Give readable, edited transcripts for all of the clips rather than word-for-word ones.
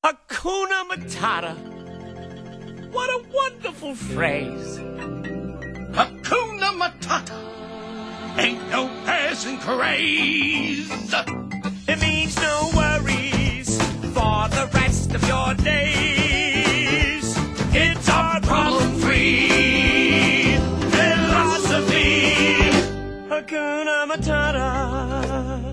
Hakuna Matata. What a wonderful phrase. Hakuna Matata. Ain't no passing craze. It means no worries for the rest of your days. It's our problem-free philosophy. Hakuna Matata.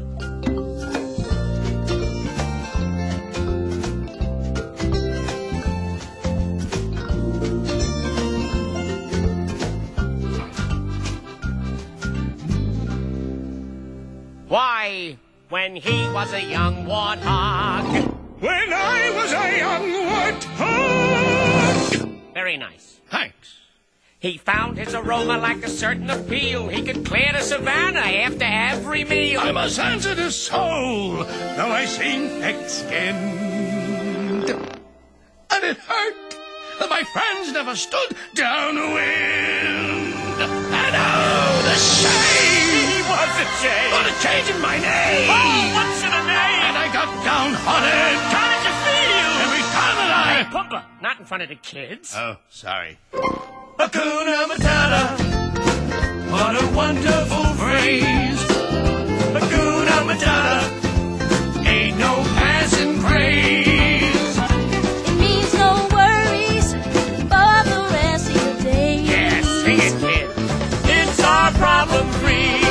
Why, when he was a young warthog. When I was a young warthog. Very nice. Thanks. He found his aroma like a certain appeal. He could clear the savannah after every meal. I'm a sensitive soul, though I seem thick-skinned. And it hurt that my friends never stood downwind. And oh, the shame! He was a shame. For the change in my name. Oh, what's in a name? And I got downhearted. How did you feel? Every time that Hey, Pumba, not in front of the kids. Oh, sorry. Hakuna Matata. What a wonderful phrase. Hakuna Matata. Ain't no passing craze. It means no worries for the rest of your days. Yes, sing it, kid. It's our problem-free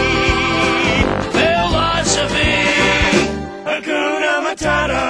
philosophy. Hakuna Matata.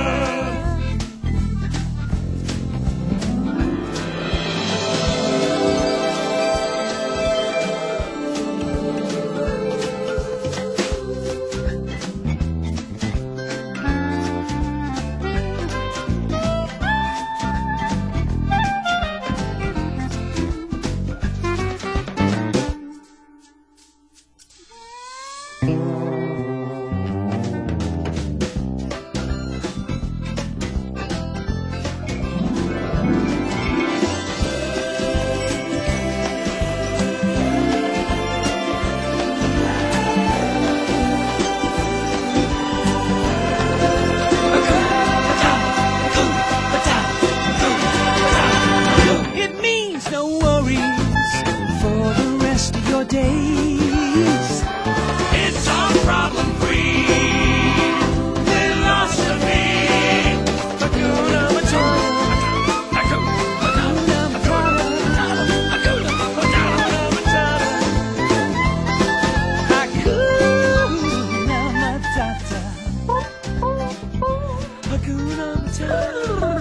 It means no worries for the rest of your days. It's our problem-free philosophy. Hakuna Matata. Hakuna Matata. Hakuna Matata. Hakuna Matata. Hakuna Matata.